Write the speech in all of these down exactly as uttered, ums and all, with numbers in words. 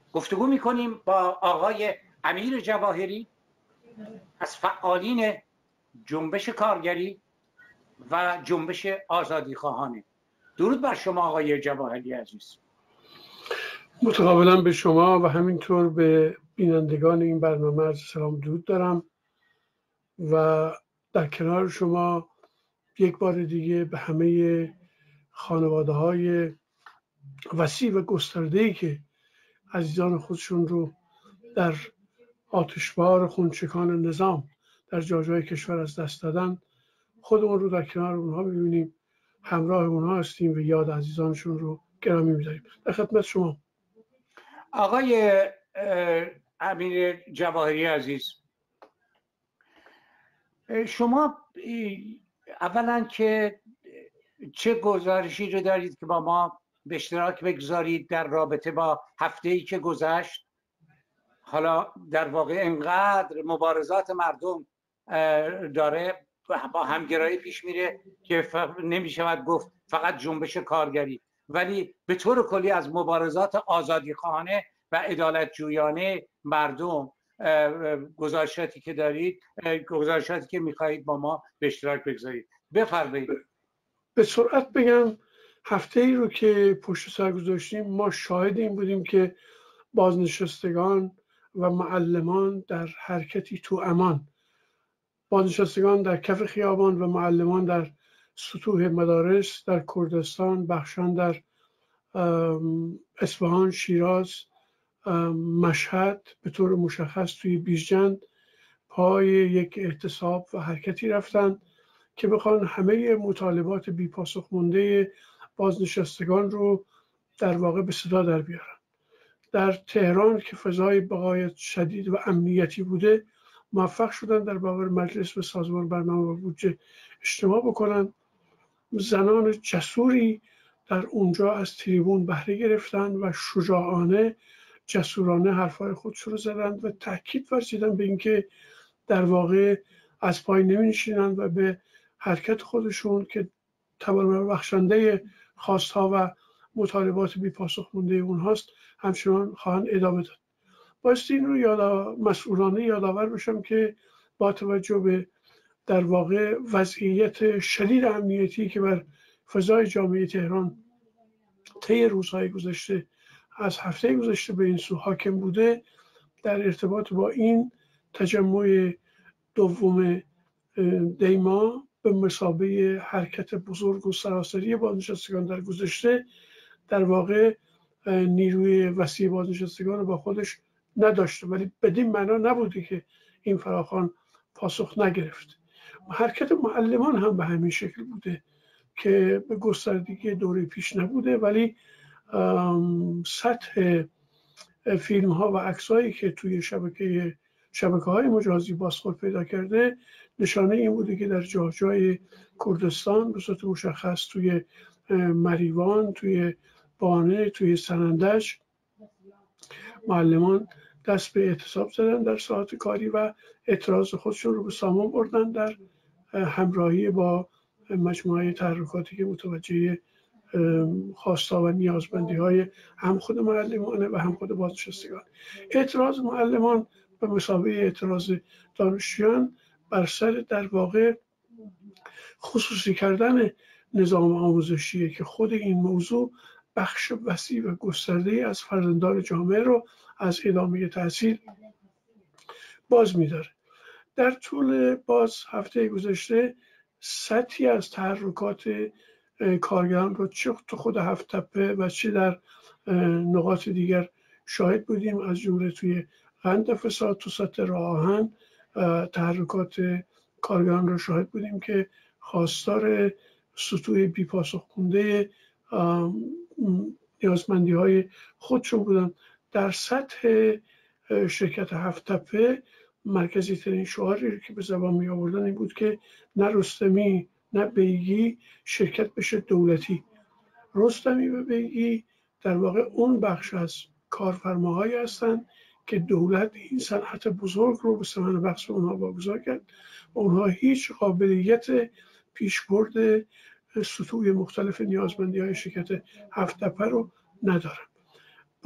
گفتگو میکنیم با آقای امیر جواهری از فعالین جنبش کارگری و جنبش آزادی خواهانه. درود بر شما آقای جواهری عزیز. متقابلا به شما و همینطور به بینندگان این برنامه عرض سلام درود دارم و در کنار شما یک بار دیگه به همه خانواده های وسیع و گسترده‌ای که عزیزان خودشون رو در آتشبار خونچکان نظام در جاهای کشور از دست دادن، خودمون رو در کنار اونها ببینیم، همراه اونها هستیم و یاد عزیزانشون رو گرامی می‌داریم. در خدمت شما. آقای امیر جواهری عزیز، شما اولا که چه گزارشی رو دارید که با ما به اشتراک بگذارید در رابطه با هفته‌ای که گذشت؟ حالا در واقع انقدر مبارزات مردم داره با همگرایی پیش میره که نمی شود گفت فقط جنبش کارگری، ولی به طور کلی از مبارزات آزادی خواهانه و عدالت جویانه مردم گزارشاتی که دارید، گزارشاتی که میخواهید با ما به اشتراک بگذارید، بفرمایید. به سرعت بگم هفته ای رو که پشت سر گذاشتیم ما شاهد این بودیم که بازنشستگان و معلمان در حرکتی تو امان، بازنشستگان در کف خیابان و معلمان در سطوح مدارس در کردستان، بخشان در اصفهان، شیراز، مشهد، به طور مشخص توی بیژن پای یک اعتصاب و حرکتی رفتن که بخوان همه مطالبات بی پاسخ مونده بازنشستگان رو در واقع به صدا در بیارن. در تهران که فضای بغایت شدید و امنیتی بوده، موفق شدن در برابر مجلس و سازمان برنامه و بودجه اجتماع بکنن. زنان جسوری در اونجا از تریبون بهره گرفتن و شجاعانه جسورانه حرفای خودشون رو زدن و تاکید ورزیدن به اینکه در واقع از پای نمی نشینن و به حرکت خودشون که توان بخشنده خواستها و مطالبات بی پاسخ مونده اونهاست همچنان خواهند ادامه داد. بایستی این رو یادا مسئولانه یادآور بشم که با توجه به در واقع وضعیت شدید امنیتی که بر فضای جامعه تهران طی روزهای گذشته از هفته گذشته به این سو حاکم بوده، در ارتباط با این تجمع دوم دیما به مثابه حرکت بزرگ و سراسری بازنشستگان در گذشته، در واقع نیروی وسیع بازنشستگان با خودش نداشته، ولی بدین معنا نبوده که این فراخوان پاسخ نگرفت. حرکت معلمان هم به همین شکل بوده که به گستردگی دوره پیش نبوده، ولی سطح فیلم ها و عکس هایی که توی شبکه شبکه های مجازی بازخورد پیدا کرده نشانه این بوده که در جای جای کردستان به صورت مشخص توی مریوان، توی بانه، توی سنندج معلمان دست به اعتصاب زدن در ساعت کاری و اعتراض خودشون رو به سامان بردن در همراهی با مجموعه تحرکاتی که متوجه خواستا و نیازمندی های هم خود معلمانه و هم خود بازنشستگان. اعتراض معلمان به مثابه اعتراض دانشجویان بر سر در واقع خصوصی کردن نظام آموزشیه که خود این موضوع بخش وسیع و گسترده از فرزندان جامعه رو از ادامه تحصیل باز می‌داره. در طول باز هفته گذشته سطحی از تحرکات کارگران رو چه تو خود هفت تپه و چه در نقاط دیگر شاهد بودیم، از جمله توی قند فساد تو سطح راه آهن تحرکات کارگران رو شاهد بودیم که خواستار سطوح بی پاسخ مونده نیازمندی های خودشون بودن. در سطح شرکت هفت تپه مرکزی ترین شعاری که به زبان می آوردن این بود که نه رستمی نه بیگی شرکت بشه دولتی. رستمی و بیگی در واقع اون بخش از کارفرماهایی هستند که دولت این صنعت بزرگ رو به ثمن بخش اونها واگذار کرد و اونها هیچ قابلیت پیشبرد سطوح مختلف نیازمندی های شرکت هفت تپه رو ندارن.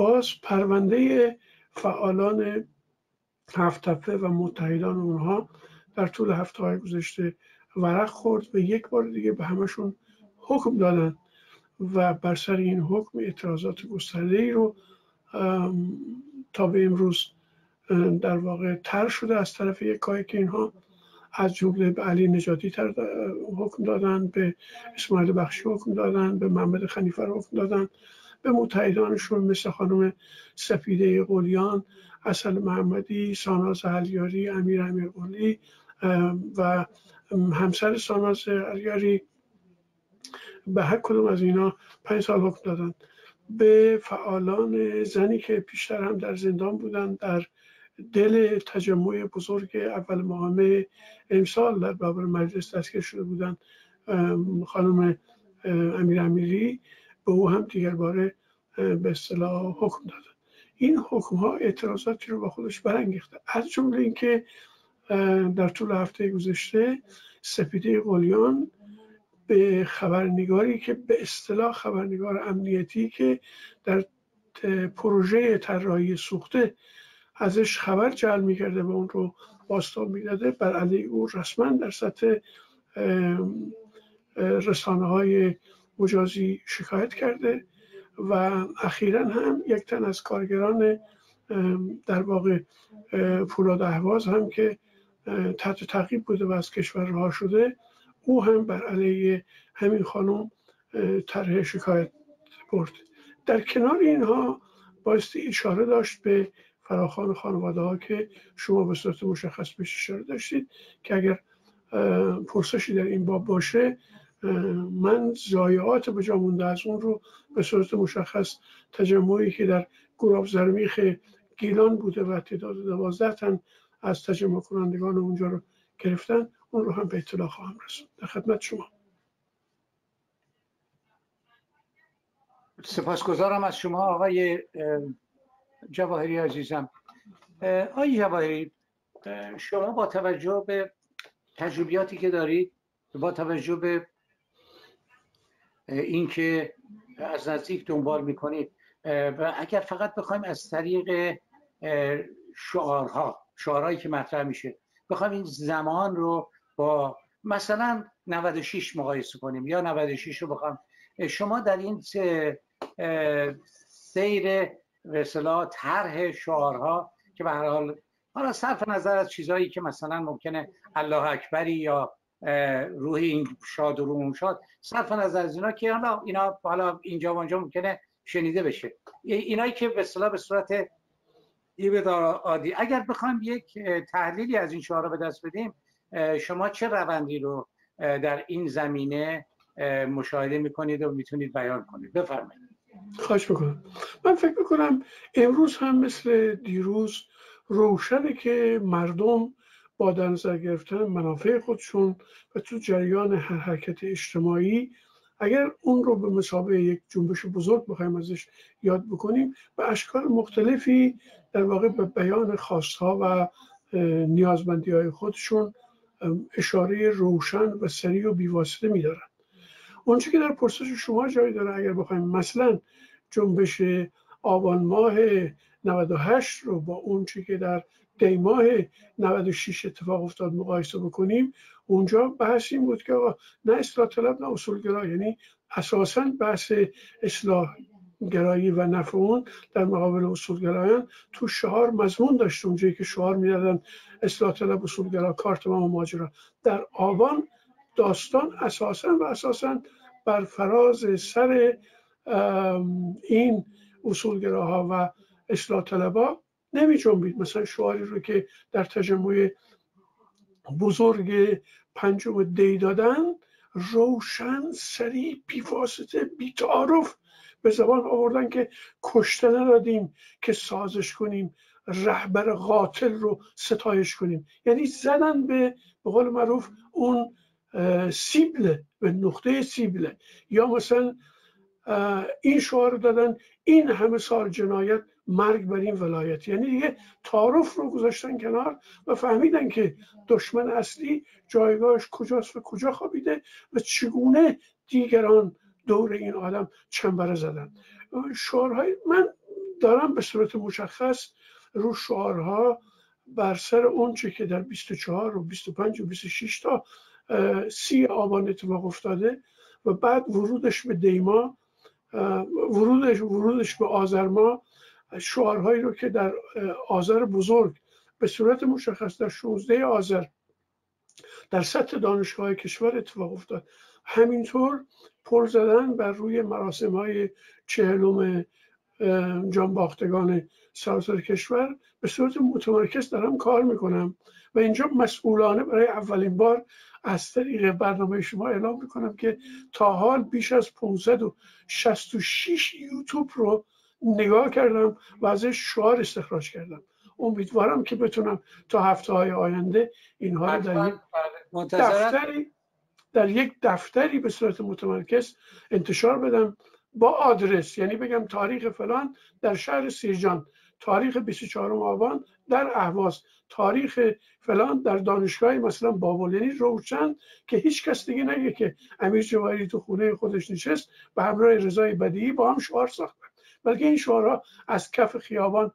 باز پرونده فعالان هفت تپه و متحدان اونها در طول هفته های گذشته ورق خورد و یک بار دیگه به همشون حکم دادن و بر سر این حکم اعتراضات گسترده‌ای رو تا به امروز در واقع طرح شده از طرف یکایی که اینها از جمله به علی نجاتی حکم دادن، به اسماعیل بخشی حکم دادن، به محمد خنیفر حکم دادن، به متحدانشون مثل خانم سپیده قلیان، عسل محمدی، ساناز علیاری، امیر امیرقلی و همسر ساناز علیاری، به هر کدوم از اینا پنج سال حکم دادن. به فعالان زنی که پیشتر هم در زندان بودن در دل تجمع بزرگ اول ماه مه امسال در بابل مجلس دستگیر شده بودن، خانم امیر امیری، به او هم دیگر باره به اصطلاح حکم دادن. این حکم ها اعتراضاتی رو با خودش برانگیخته، از جمله اینکه در طول هفته گذشته سپیده قلیان به خبرنگاری که به اصطلاح خبرنگار امنیتی که در پروژه طراحی سوخته ازش خبر جلب می‌کرده و اون رو بازتاب می‌داده، بر علیه او رسما در سطح رسانه‌های مجازی شکایت کرده و اخیراً هم یک تن از کارگران در واقع فولاد اهواز هم که تحت تعقیب بوده و از کشور رها شده، او هم بر علیه همین خانم طرح شکایت برد. در کنار اینها بایستی اشاره داشت به فراخوان خانواده ها که شما به صورت مشخص بهش اشاره داشتید که اگر پرسشی در این باب باشه من ضایعات به جا مونده از اون رو به صورت مشخص تجمعی که در گراب زرمیخ گیلان بوده و تعداد دوازده تن از تجمع کنندگان اونجا رو گرفتن، اون رو هم به اطلاع خواهم رسوند. در خدمت شما. سپاسگزارم از شما آقای جواهری عزیزم. آقای جواهری، شما با توجه به تجربیاتی که دارید، با توجه به اینکه از نزدیک دنبال میکنید و اگر فقط بخوایم از طریق شعارها شعارهایی که مطرح میشه بخوایم این زمان رو با مثلا نود و شش مقایسه کنیم یا نود و شش رو بخوایم، شما در این سیر به اصطلاح طرح شعارها که به هر حال حالا صرف نظر از چیزایی که مثلا ممکنه الله اکبری یا روح این شاد و روح شاد، صرف نظر از اینا که حالا اینا حالا اینجا و اونجا ممکنه شنیده بشه، اینایی که به اصطلاح به صورت یه عادی اگر بخوایم یک تحلیلی از این شعارها به دست بدیم، شما چه روندی رو در این زمینه مشاهده میکنید و میتونید بیان کنید؟ بفرمایید. خواهش میکنم. من فکر میکنم امروز هم مثل دیروز روشنه که مردم با در نظر گرفتن منافع خودشون و تو جریان هر حرکت اجتماعی، اگر اون رو به مثابه یک جنبش بزرگ بخوایم ازش یاد بکنیم، به اشکال مختلفی در واقع به بیان خواستها و نیازمندی های خودشون اشاره روشن و سریع و بیواسطه میدارن. اونچه که در پرسش شما جای داره، اگر بخوایم مثلا جنبش آبان ماه نود و هشت رو با اونچه که در دی ماه نود و شش اتفاق افتاد مقایسه بکنیم، اونجا بحث این بود که نه اصلاح طلب نه اصول گرا، یعنی اساساً بحث اصلاح گرایی و نفع اون در مقابل اصول گرایان تو شعار مضمون داشت. اونجایی که شعار میدادن اصلاح طلب اصول گرا کار تمام ماجرا، در آبان داستان اساساً و اساساً بر فراز سر این اصولگراها و اصلاح طلبها نمی جنبید. مثلا شعاری رو که در تجمع بزرگ پنجم دی دادن، روشن، سریع، بی‌واسطه، بی‌تعارف به زبان آوردن که کشته ندادیم که سازش کنیم، رهبر قاتل رو ستایش کنیم. یعنی زدن به به قول معروف اون سیبله، به نقطه سیبله. یا مثلا این شعار دادن این همه سال جنایت، مرگ بر این ولایت. یعنی دیگه تعارف رو گذاشتن کنار و فهمیدن که دشمن اصلی جایگاهش کجاست و کجا خوابیده و چگونه دیگران دور این آدم چنبره زدن. شعارهای من دارم به صورت مشخص رو شعارها بر سر اون چه که در بیست و چهار و بیست و پنج و بیست و شش تا سی آبان اتفاق افتاده و بعد ورودش به دیما، ورودش ورودش به آذر ماه، شعارهایی رو که در آذر بزرگ به صورت مشخص در شانزده آذر در سطح دانشگاه کشور اتفاق افتاد. همینطور پل زدن بر روی مراسم های چهلم جانباختگان سراسر کشور به صورت متمرکز دارم کار میکنم و اینجا مسئولانه برای اولین بار از طریق برنامه شما اعلام میکنم که تا حال بیش از پانصد و شصت و شش یوتیوب رو نگاه کردم و ازش شعار استخراج کردم. امیدوارم که بتونم تا هفته های آینده اینها رو در یک دفتری در یک دفتری به صورت متمرکز انتشار بدم با آدرس، یعنی بگم تاریخ فلان در شهر سیرجان، تاریخ بیست و چهارم آبان در اهواز، تاریخ فلان در دانشگاه مثلا بابل، یعنی روشن که هیچ کس دیگه نگه که امیر جواهری تو خونه خودش نشست و همراه رضای بدیعی با هم شعار ساختن، بلکه این شعارها از کف خیابان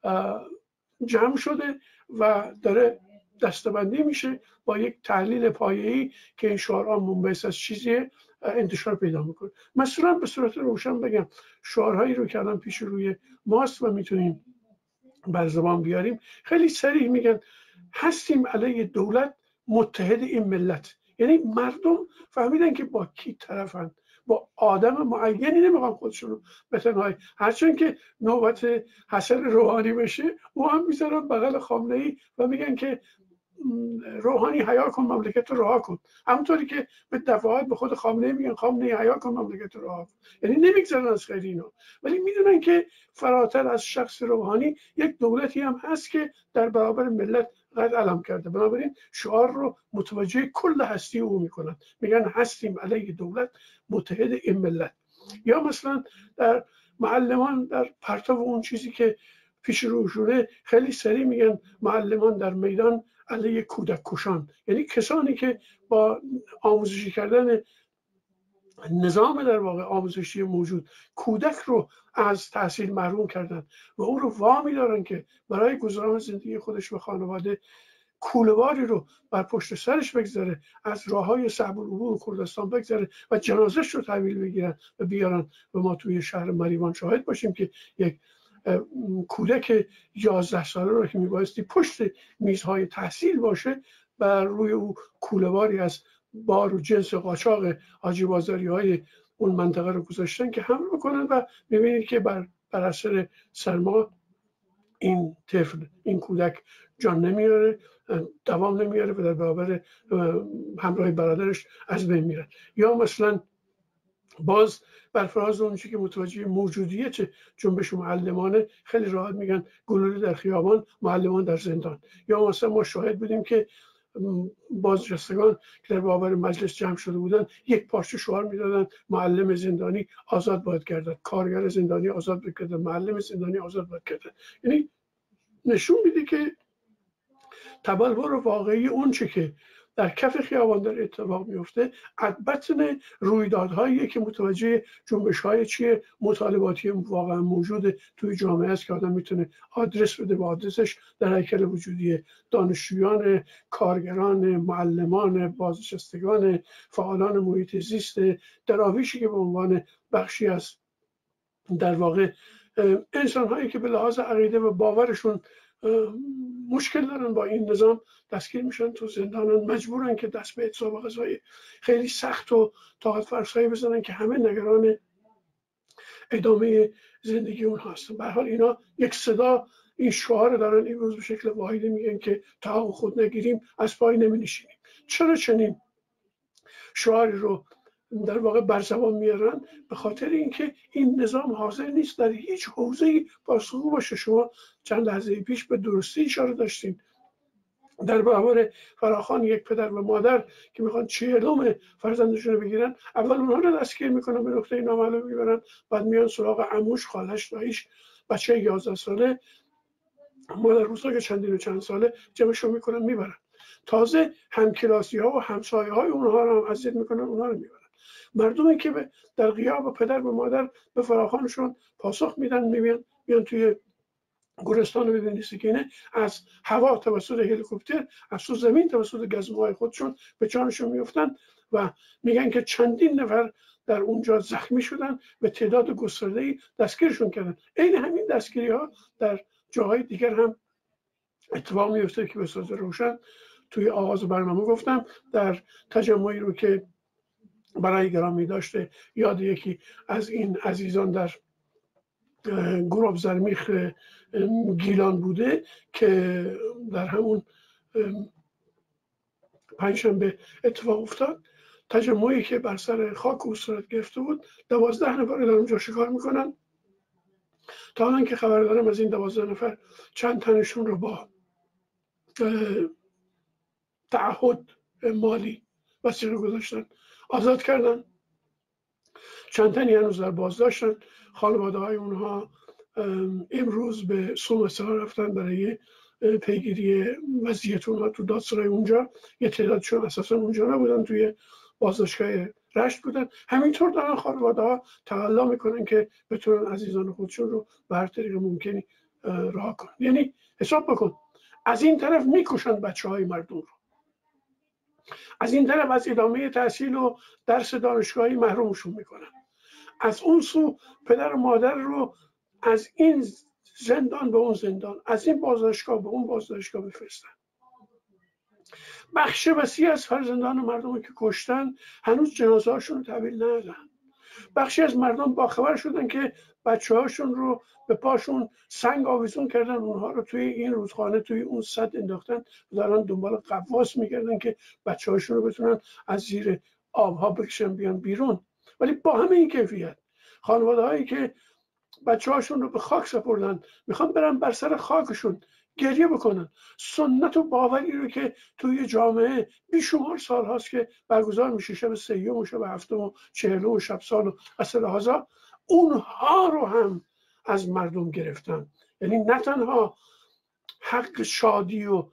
جمع شده و داره دسته‌بندی میشه با یک تحلیل پایه‌ای که این شعارها منبعث از چیزیه انتشار پیدا میکنه. مثلا به صورت روشن بگم شعارهایی رو که الان پیش روی ماست و میتونیم بر زبان بیاریم، خیلی صریح میگن هستیم علیه دولت متحد این ملت. یعنی مردم فهمیدن که با کی طرفن، با آدم معینی نمیخوان خودشون رو به تنهایی، هرچند که نوبت حسن روحانی بشه او هم میذارن بغل خامنه‌ای و میگن که روحانی حیا کن مملکت رو رها کن، همونطوری که به دفعات به خود خامنه‌ای میگن خامنه‌ای حیا کن مملکت رو رها کن، یعنی نمیگذارن از خیر اینا، ولی میدونن که فراتر از شخص روحانی یک دولتی هم هست که در برابر ملت قد علم کرده. بنابراین شعار رو متوجه کل هستی او میکنن، میگن هستیم علیه دولت متحد این ملت. یا مثلا در معلمان در پرتو اون چیزی که پیش روشونه خیلی سریع میگن معلمان در میدان علیه کودک کشان، یعنی کسانی که با آموزشی کردن نظام در واقع آموزشی موجود کودک رو از تحصیل محروم کردن و او رو وامی دارن که برای گذران زندگی خودش و خانواده کوله‌باری رو بر پشت سرش بگذاره، از راههای صعب العبور کردستان بگذاره و جنازش رو تحویل بگیرن و بیارن و ما توی شهر مریوان شاهد باشیم که یک کودک یازده ساله رو که میبایستی پشت میزهای تحصیل باشه بر روی او کوله‌باری از بار و جنس قاچاق حاجی بازاری های اون منطقه رو گذاشتن که حمل بکنن و میبینید که بر, بر اثر سرما این طفل این کودک جان نمیاره، دوام نمیاره و در برابر همراه برادرش از بین میرن. یا مثلا باز بر فراز اون چیزی که متوجه موجودیت جنبش معلمانه خیلی راحت میگن گلوله در خیابان معلمان در زندان. یا مثلا ما شاهد بودیم که بازنشستگان که در برابر مجلس جمع شده بودن یک پارچه شعار میدادن معلم زندانی آزاد باید گردد، کارگر زندانی آزاد باید گردد، معلم زندانی آزاد باید گردد. یعنی نشون میده که تبلور واقعی اون چه که در کف خیابان در اتفاق میفته بطن رویدادهایی که متوجه جنبش‌های چیه مطالباتی واقعا موجود توی جامعه است که آدم میتونه آدرس بده با آدرسش در هیکل وجودی دانشجویان، کارگران، معلمان، بازنشستگان، فعالان محیط زیست، دراویشی که به عنوان بخشی از در واقع انسان‌هایی که به لحاظ عقیده و باورشون مشکل دارن با این نظام دستگیر میشن تو زندانن، مجبورن که دست به اعتصاب غذایی خیلی سخت و طاقت فرسایی بزنن که همه نگران ادامه زندگی اون هستن. به هر حال اینا یک صدا این شعار دارن این روز به شکل واحدی میگن که تا خود نگیریم از پای نمی نشینیم. چرا چنین شعاری رو در واقع بر زبان میارن؟ به خاطر اینکه این نظام حاضر نیست در هیچ حوزه‌ای پاسخگو باشه. شما چند لحظه پیش به درستی اشاره داشتین در برابر فراخوان یک پدر و مادر که میخوان چهلم فرزندشون رو بگیرن، اول اونها رو دستگیر میکنن، به نقطه نامعلوم میبرن، بعد میان سراغ عموش، خالش، داییش، بچه یازده ساله، مادر روسا که چندین و چند ساله جمعشون میکنن میبرن. تازه همکلاسی ها و همسایه های اونها رو هم اذیت میکنن، اونها رو میبرن. مردمی که در غیاب پدر و مادر به فراخوانشون پاسخ میدن میبینن میان توی گورستان رو ببینید سکینه از هوا توسط هلیکوپتر، از تو زمین توسط گزمه‌های خودشون به جانشون میفتن و میگن که چندین نفر در اونجا زخمی شدن و تعداد گسترده‌ای دستگیرشون کردن. عین همین دستگیری ها در جاهای دیگر هم اتفاق میفته که به صورت روشن توی آغاز برنامه گفتم. در تجمعی رو که برای گرامی داشته یاد یکی از این عزیزان در گروه زرمیخ گیلان بوده که در همون پنجشنبه اتفاق افتاد، تجمعی که بر سر خاک او صورت گرفته بود، دوازده نفر در اونجا شکار میکنن. تا الان که خبر دارم از این دوازده نفر چند تنشون رو با تعهد مالی وثیقه گذاشتن آزاد کردن، چند تنی هنوز در بازداشتن. خانواده های اونها امروز به سومسرا رفتن برای پیگیری وضعیت اونها تو دادسرای اونجا. یه تعدادشون اساسا اونجا نبودن، توی بازداشتگاه رشت بودن. همینطور دارن خانواده ها تقلا میکنن که بتونن عزیزان خودشون رو به هر طریق ممکنی رها کنن. یعنی حساب بکن، از این طرف میکشن بچه های مردم رو، از این طرف از ادامه تحصیل و درس دانشگاهی محرومشون میکنن، از اون سو پدر و مادر رو از این زندان به اون زندان، از این بازداشتگاه به اون بازداشتگاه بفرستن. بخش وسیع از فرزندان مردم که کشتن هنوز جنازه هاشون رو تحویل ندادن. بخشی از مردم باخبر شدن که بچه هاشون رو به پاشون سنگ آویزون کردن، اونها رو توی این رودخانه توی اون سد انداختن و دارن دنبال قواس میگردن که بچه هاشون رو بتونن از زیر آبها بکشن بیان بیرون. ولی با همه این کیفیت خانواده هایی که بچه هاشون رو به خاک سپردن میخوان برن بر سر خاکشون گریه بکنن. سنت و باوری رو که توی جامعه بیشمار سال هاست که برگزار میشه، شب سیوم و شب هفتم و چهلم و شب سال و اصل هزار، اونها رو هم از مردم گرفتن. یعنی نه تنها حق شادی و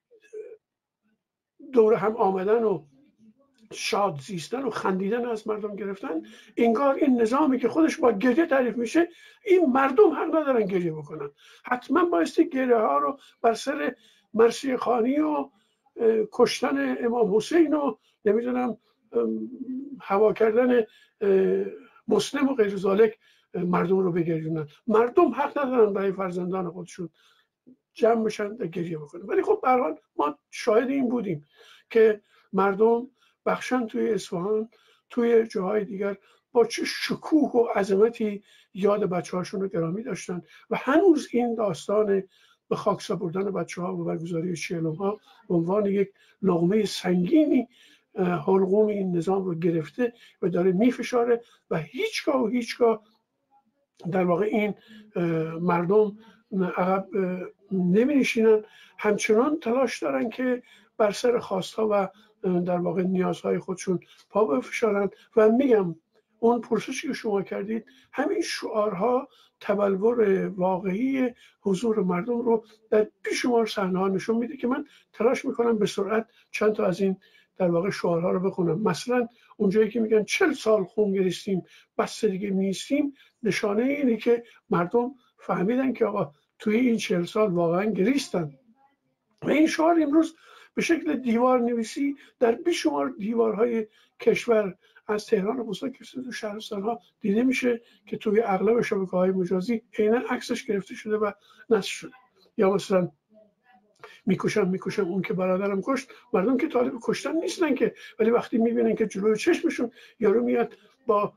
دور هم آمدن و شاد زیستن و خندیدن از مردم گرفتن. انگار این نظامی که خودش با گریه تعریف میشه، این مردم حق ندارن گریه بکنن. حتما بایستی گریه ها رو بر سر مرثیه خوانی و کشتن امام حسین و نمیدونم هوا کردن مسلم و غیر ذالک مردم رو بگریونن. مردم حق ندارن برای فرزندان خودشون جمع بشن و گریه بکنن. ولی خب به هر حال ما شاهد این بودیم که مردم بخشن توی اصفهان، توی جاهای دیگر با چه شکوه و عظمتی یاد بچه هاشون رو گرامی داشتن و هنوز این داستان به خاک سپردن بچه ها و برگزاری چهلم ها به عنوان یک لقمه سنگینی حلقوم این نظام رو گرفته و داره میفشاره و هیچگاه و هیچگاه در واقع این مردم عقب نمی نشینن، همچنان تلاش دارن که بر سر خواستها و در واقع نیازهای خودشون پا بفشارن. و میگم اون پرسشی که شما کردید، همین شعارها تبلور واقعی حضور مردم رو در بیشمار صحنه‌ها نشون میده که من تلاش میکنم به سرعت چند تا از این در واقع شعارها رو بخونم. مثلا اونجایی که میگن چل سال خون گریستیم بس دیگه میستیم، نشانه اینه که مردم فهمیدن که آقا توی این چهل سال واقعا گریستن. و این شعار امروز به شکل دیوار نویسی در بیشمار دیوارهای کشور از تهران و بوسا کشته تو شهرستان‌ها دیده میشه که توی اغلب شبکه‌های مجازی عیناً عکسش گرفته شده و نصب شده. یا مثلا میکشم میکشم اون که برادرم کشت. مردم که طالب کشتن نیستن که، ولی وقتی میبینن که جلوی چشمشون یارو میاد با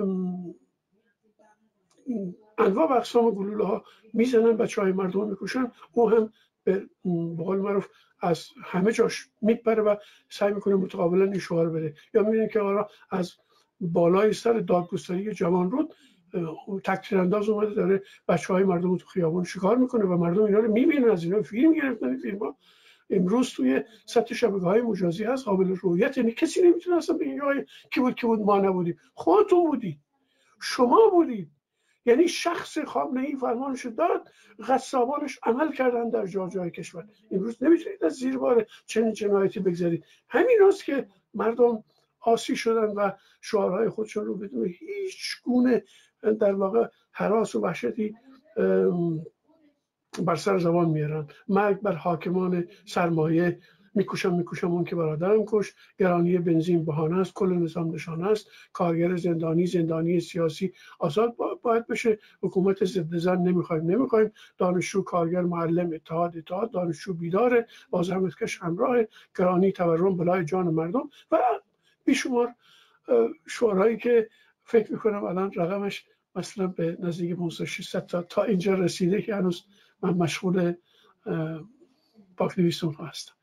انواع و اقسام گلوله ها میزنن بچهای مردم میکشن، او هم به قول معروف از همه جاش میپره و سعی میکنه متقابلا این شعار بده. یا میبینن که آقا از بالای سر دادگستری جوانرود تکتیر انداز اومده داره بچهای مردم رو تو خیابون شکار میکنه و مردم اینا رو میبینن، از اینا فیلم گرفتن. فیلم ها امروز توی سطح شبکه‌های مجازی هست، قابل رؤیت. یعنی کسی نمیتونه اصلا بگه آقا کی بود کی بود ما نبودیم. خودتون بودید، شما بودید. یعنی شخص خامنه‌ای فرمانش داد، غصابانش عمل کردن در جا جای کشور. امروز نمیتونید از زیر بار چنین جنایتی بگذارید. همین است که مردم آسی شدن و شعارهای خودشون رو بدون هیچ گونه در واقع هراس و وحشتی بر سر زبان میارن. مرگ بر حاکمان سرمایه، میکوشم میکوشم اون که برادرم کش، گرانی بنزین بهانه است، کل نظام نشانه است، کارگر زندانی زندانی سیاسی آزاد باید بشه، حکومت ضد زن نمیخوایم نمیخوایم، دانشجو کارگر معلم اتحاد اتحاد، دانشجو بیداره، بازرگانکش همراه، گرانی تورم بلای جان مردم و بیشمار شعارهایی که فکر میکنم الان رقمش مثلا به نزدیک پانصد ششصد تا تا اینجا رسیده که هنوز من مشغول پاک نویسون هستم.